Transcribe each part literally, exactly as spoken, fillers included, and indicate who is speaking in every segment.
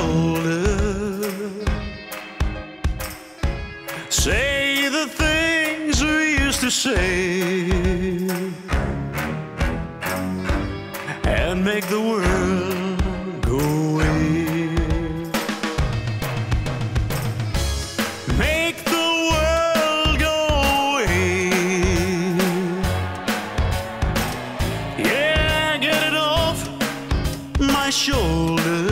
Speaker 1: shoulder. Say the things we used to say, and make the world go away. Make the world go away. Yeah, get it off my shoulder.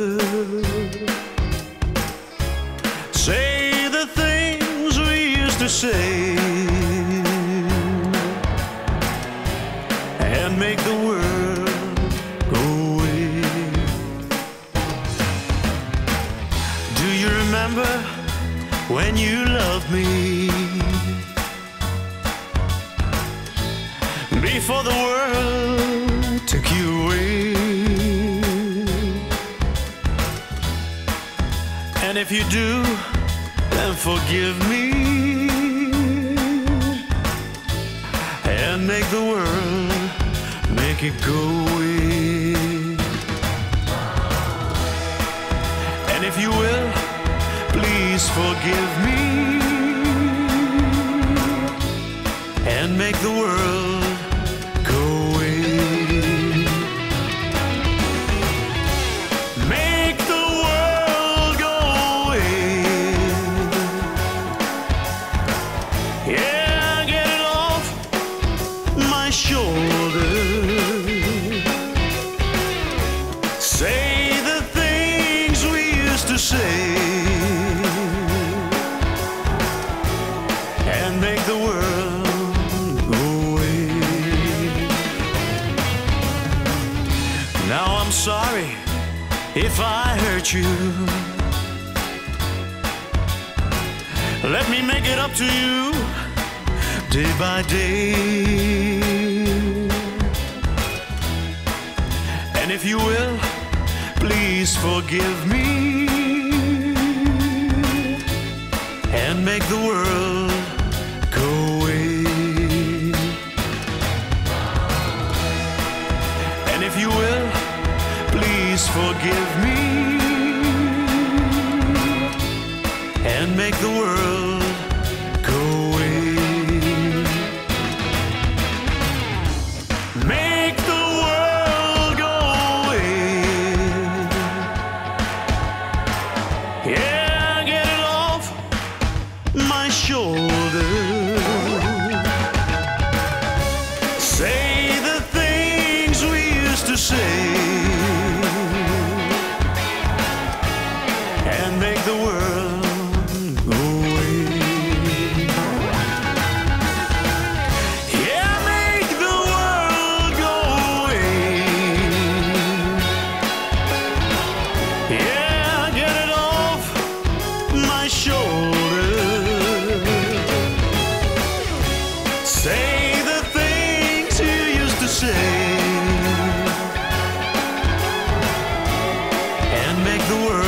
Speaker 1: Say the things we used to say, and make the world go away. Do you remember when you loved me, before the world took you away? And if you do, then forgive me, and make the world, make it go away. And if you will, please forgive me, and make the world go away. Make the world go away. Yeah, get it off my shoulder. Say the things we used to say, and make the world go away. Now I'm sorry if I hurt you. Let me make it up to you day by day. And if you will, please forgive me, and make the world go away. And if you will, please forgive me, and make the world go away. Make the world go away. Yeah, get it off my shoulder. Say the things we used to say, and make the world go away. Yeah, make the world go away. Yeah, get it off my shoulder. Say the things you used to say, and make the world